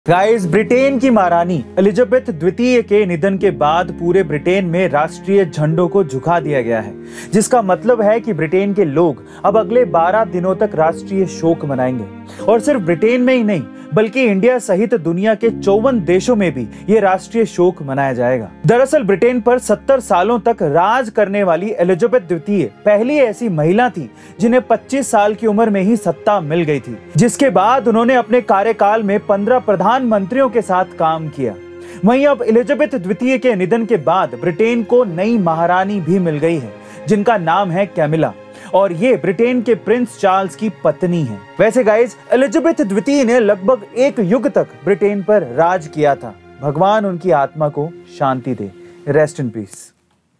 Guys, Britain की महारानी Elizabeth द्वितीय के निधन के बाद पूरे ब्रिटेन में राष्ट्रीय झंडों को झुका दिया गया है, जिसका मतलब है कि ब्रिटेन के लोग अब अगले 12 दिनों तक राष्ट्रीय शोक मनाएंगे। और सिर्फ ब्रिटेन में ही नहीं बल्कि इंडिया सहित दुनिया के 54 देशों में भी ये राष्ट्रीय शोक मनाया जाएगा। दरअसल ब्रिटेन पर 70 सालों तक राज करने वाली एलिजाबेथ द्वितीय पहली ऐसी महिला थी जिन्हें 25 साल की उम्र में ही सत्ता मिल गई थी, जिसके बाद उन्होंने अपने कार्यकाल में 15 प्रधानमंत्रियों के साथ काम किया। वहीं अब एलिजाबेथ द्वितीय के निधन के बाद ब्रिटेन को नई महारानी भी मिल गई है, जिनका नाम है कैमिला, और ये ब्रिटेन के प्रिंस चार्ल्स की पत्नी है। वैसे गाइस, एलिजाबेथ द्वितीय ने लगभग एक युग तक ब्रिटेन पर राज किया था। भगवान उनकी आत्मा को शांति दे। Rest in peace.